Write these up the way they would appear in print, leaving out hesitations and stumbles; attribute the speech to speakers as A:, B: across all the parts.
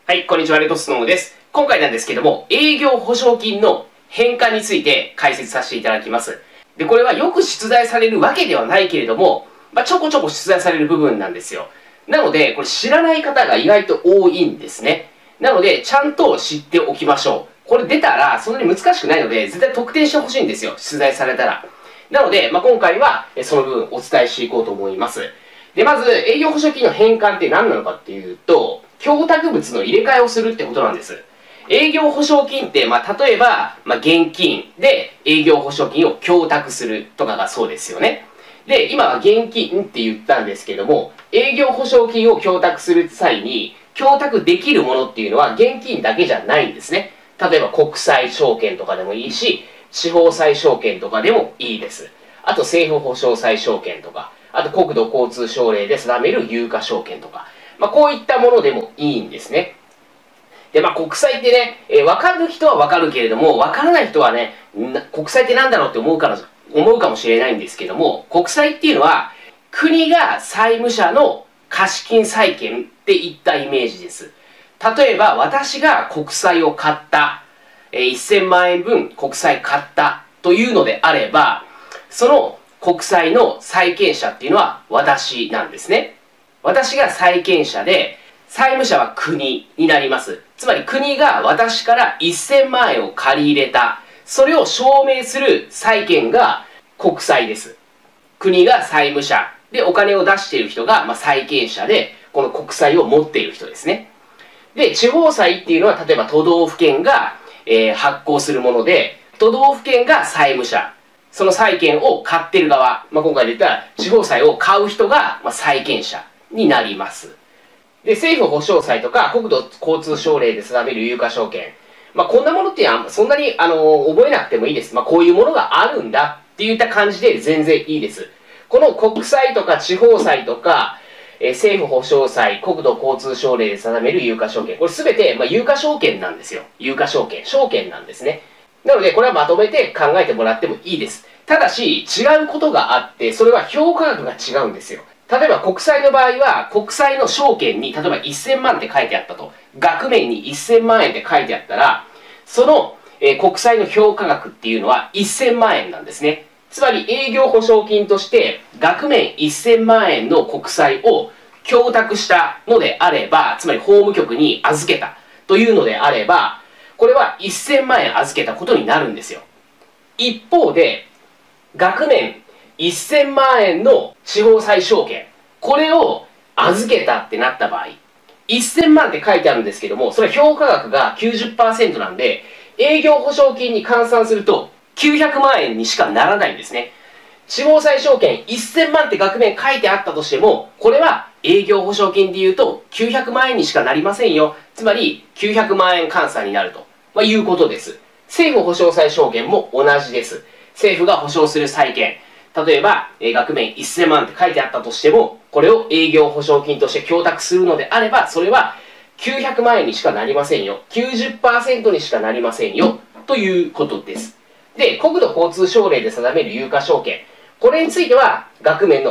A: はい、こんにちは、レッドスノーです。今回なんですけども、営業保証金の返還について解説させていただきます。で、これはよく出題されるわけではないけれども、ちょこちょこ出題される部分なんですよ。なので、これ知らない方が意外と多いんですね。なので、ちゃんと知っておきましょう。これ出たら、そんなに難しくないので、絶対得点してほしいんですよ。出題されたら。なので、今回はその部分をお伝えしていこうと思います。で、まず、営業保証金の返還って何なのかっていうと、供託物の入れ替えをするってことなんです。営業保証金って、例えば、現金で営業保証金を供託するとかがそうですよね。で、今は現金って言ったんですけども、営業保証金を供託する際に、供託できるものっていうのは現金だけじゃないんですね。例えば国際証券とかでもいいし、地方債証券とかでもいいです。あと政府保証債証券とか、あと国土交通省令で定める有価証券とか、こういったものでもいいんですね。で、国債ってね、分かる人は分かるけれども、分からない人はね、国債って何だろうって思うかもしれないんですけども、国債っていうのは、国が債務者の貸金債権っていったイメージです。例えば、私が国債を買った、1000万円分国債買ったというのであれば、その国債の債権者っていうのは私なんですね。私が債権者で、債務者は国になります。つまり国が私から1000万円を借り入れた。それを証明する債権が国債です。国が債務者でお金を出している人が債権者で、この国債を持っている人ですね。で、地方債っていうのは例えば都道府県が発行するもので、都道府県が債務者。その債権を買ってる側、今回で言ったら地方債を買う人が債権者になります。で、政府保証債とか国土交通省令で定める有価証券。こんなものっていうのはそんなに覚えなくてもいいです。こういうものがあるんだっていった感じで全然いいです。この国債とか地方債とか、政府保証債、国土交通省令で定める有価証券。これすべて、有価証券なんですよ。有価証券。証券なんですね。なので、これはまとめて考えてもらってもいいです。ただし、違うことがあって、それは評価額が違うんですよ。例えば国債の場合は、国債の証券に、例えば1000万って書いてあったと。額面に1000万円って書いてあったら、その、国債の評価額っていうのは1000万円なんですね。つまり営業保証金として、額面1000万円の国債を供託したのであれば、つまり法務局に預けたというのであれば、これは1000万円預けたことになるんですよ。一方で、額面1000万円の地方債証券、これを預けたってなった場合、1000万って書いてあるんですけども、それは評価額が 90% なんで、営業保証金に換算すると900万円にしかならないんですね。地方債証券1000万って額面書いてあったとしても、これは営業保証金で言うと900万円にしかなりませんよ。つまり900万円換算になると、いうことです。政府保証債証券も同じです。政府が保証する債券。例えば、額面1000万って書いてあったとしても、これを営業保証金として供託するのであれば、それは900万円にしかなりませんよ。90% にしかなりませんよ。ということです。で、国土交通省令で定める有価証券。これについては、額面の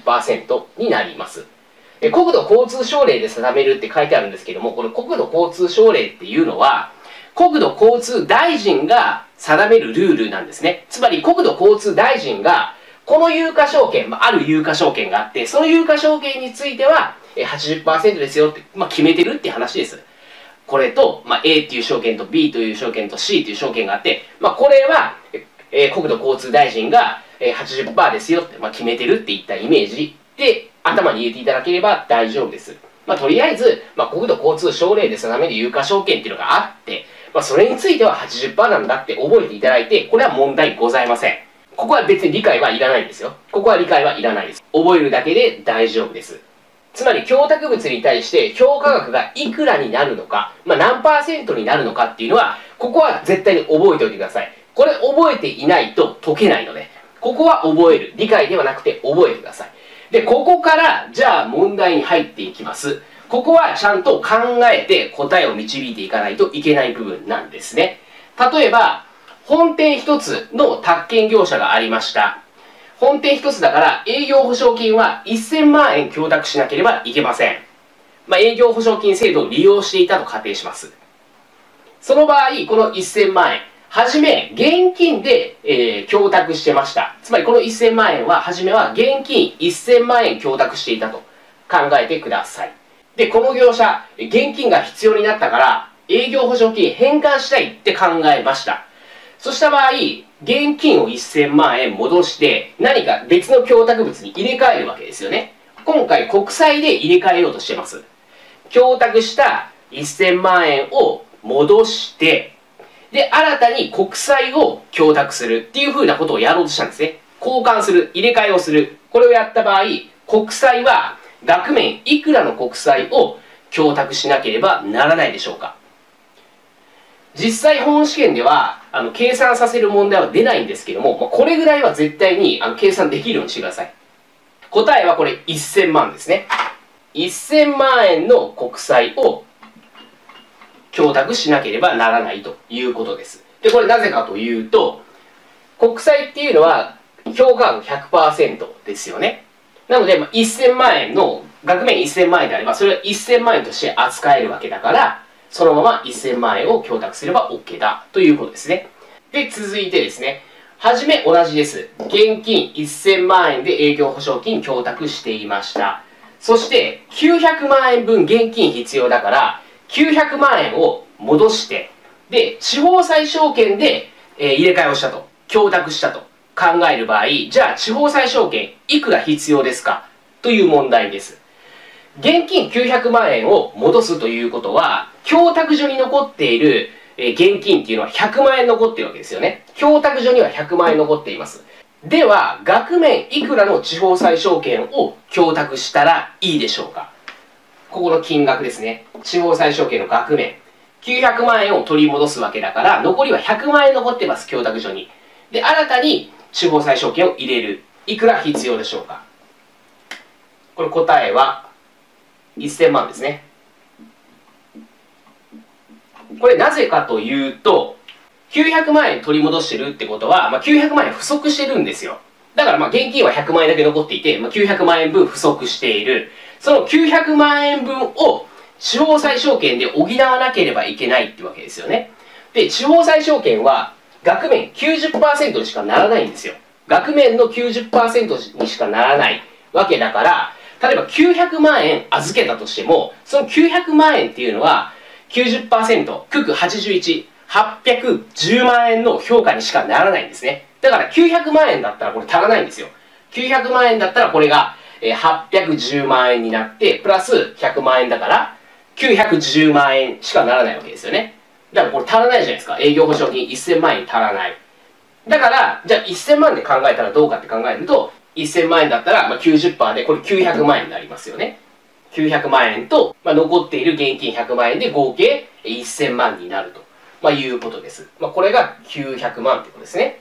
A: 80% になります。国土交通省令で定めるって書いてあるんですけども、これ国土交通省令っていうのは、国土交通大臣が定めるルールなんですね。つまり国土交通大臣が、この有価証券、ある有価証券があって、その有価証券については 80% ですよって、決めてるって話です。これと、A っていう証券と B という証券と C という証券があって、これは、国土交通大臣が 80% ですよって、決めてるっていったイメージで頭に入れていただければ大丈夫です。とりあえず、国土交通省令で定める有価証券っていうのがあって、それについては 80% なんだって覚えていただいて、これは問題ございません。ここは別に理解はいらないんですよ。ここは理解はいらないです。覚えるだけで大丈夫です。つまり、供託物に対して評価額がいくらになるのか、何%になるのかっていうのは、ここは絶対に覚えておいてください。これ覚えていないと解けないので、ここは覚える。理解ではなくて覚えてください。で、ここから、じゃあ問題に入っていきます。ここはちゃんと考えて答えを導いていかないといけない部分なんですね。例えば、本店一つの宅建業者がありました。本店一つだから営業保証金は1000万円供託しなければいけません。 営業保証金制度を利用していたと仮定します。その場合、この1000万円、はじめ現金で、供託してました。つまりこの1000万円は、はじめは現金1000万円供託していたと考えてください。で、この業者、現金が必要になったから、営業保証金返還したいって考えました。そうした場合、現金を1000万円戻して、何か別の供託物に入れ替えるわけですよね。今回、国債で入れ替えようとしています。供託した1000万円を戻して、で、新たに国債を供託するっていう風なことをやろうとしたんですね。交換する、入れ替えをする。これをやった場合、国債は額面いくらの国債を供託しなければならないでしょうか。実際本試験では計算させる問題は出ないんですけども、これぐらいは絶対に計算できるようにしてください。答えはこれ1000万ですね。1000万円の国債を供託しなければならないということです。で、これなぜかというと、国債っていうのは評価額 100% ですよね。なので、1000万円の、額面1000万円であれば、それは1000万円として扱えるわけだから、そのまま1000万円を供託すれば OK だということですね。で、続いてですね、はじめ同じです。現金1000万円で営業保証金供託していました。そして、900万円分現金必要だから、900万円を戻して、で、地方債証券で、入れ替えをしたと、供託したと考える場合、じゃあ地方債証券いくら必要ですかという問題です。現金900万円を戻すということは、供託所に残っている現金っていうのは100万円残っているわけですよね。供託所には100万円残っています。では、額面いくらの地方債証券を供託したらいいでしょうか。ここの金額ですね。地方債証券の額面。900万円を取り戻すわけだから、残りは100万円残ってます、供託所に。で、新たに地方債証券を入れる。いくら必要でしょうか。これ答えは1000万ですね。これなぜかというと、900万円取り戻してるってことは、900万円不足してるんですよ。だから現金は100万円だけ残っていて、900万円分不足している。その900万円分を地方債証券で補わなければいけないってわけですよね。で、地方債証券は額面 90% にしかならないんですよ。額面の 90% にしかならないわけだから、例えば900万円預けたとしても、その900万円っていうのは 90%、九九81、810万円の評価にしかならないんですね。だから900万円だったらこれ足らないんですよ。900万円だったらこれが810万円になって、プラス100万円だから、910万円しかならないわけですよね。だからこれ足らないじゃないですか。営業保証金1000万円足らない。だから、じゃあ1000万で考えたらどうかって考えると、1000万円だったら90% でこれ900万円になりますよね。900万円と、残っている現金100万円で合計1000万になると、いうことです。これが900万ってことですね。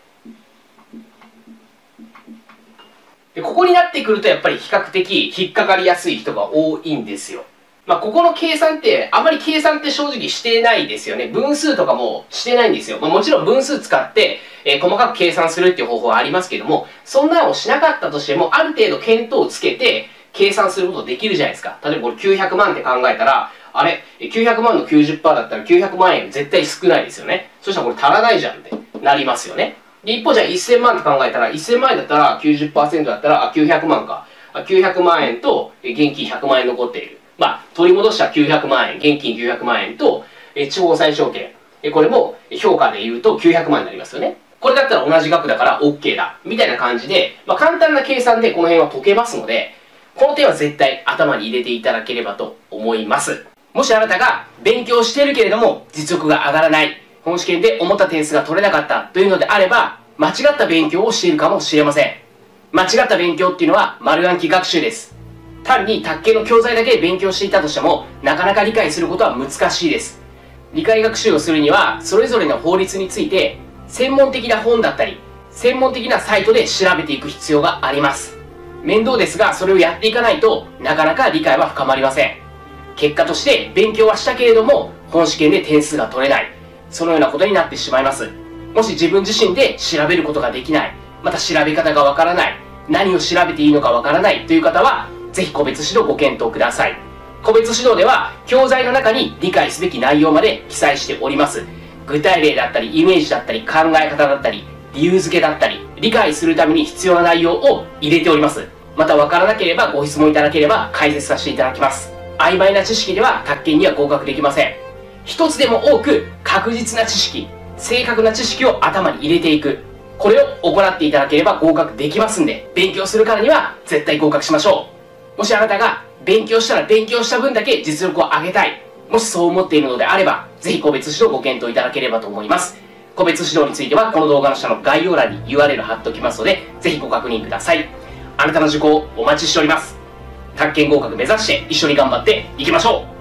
A: で、ここになってくるとやっぱり比較的引っかかりやすい人が多いんですよ。ここの計算って、あまり計算って正直してないですよね。分数とかもしてないんですよ。もちろん分数使って、細かく計算するっていう方法はありますけども、そんなのをしなかったとしても、ある程度見当をつけて、計算することできるじゃないですか。例えばこれ900万って考えたら、あれ ?900 万の 90% だったら900万円絶対少ないですよね。そしたらこれ足らないじゃんってなりますよね。で、一方じゃあ1000万って考えたら、1000万円だったら 90% だったら、900万か。900万円と現金100万円残っている。取り戻した900万円、現金900万円と、地方債証券。これも評価で言うと900万になりますよね。これだったら同じ額だから OK だ。みたいな感じで、簡単な計算でこの辺は解けますので、この点は絶対頭に入れていただければと思います。もしあなたが勉強しているけれども実力が上がらない、本試験で思った点数が取れなかったというのであれば、間違った勉強をしているかもしれません。間違った勉強っていうのは丸暗記学習です。単に卓球の教材だけで勉強していたとしても、なかなか理解することは難しいです。理解学習をするには、それぞれの法律について、専門的な本だったり、専門的なサイトで調べていく必要があります。面倒ですが、それをやっていかないとなかなか理解は深まりません。結果として勉強はしたけれども、本試験で点数が取れない、そのようなことになってしまいます。もし自分自身で調べることができない、また調べ方がわからない、何を調べていいのかわからないという方は、ぜひ個別指導ご検討ください。 個別指導では教材の中に理解すべき内容まで記載しております。具体例だったりイメージだったり考え方だったり理由付けだったり理解するために必要な内容を入れております。また分からなければご質問いただければ解説させていただきます。曖昧な知識では宅建には合格できません。一つでも多く確実な知識、正確な知識を頭に入れていく、これを行っていただければ合格できますんで、勉強するからには絶対合格しましょう。もしあなたが勉強したら勉強した分だけ実力を上げたい、もしそう思っているのであれば、ぜひ個別指導をご検討いただければと思います。個別指導についてはこの動画の下の概要欄に URL 貼っておきますので、ぜひご確認ください。あなたの受講お待ちしております。宅建合格目指して一緒に頑張っていきましょう。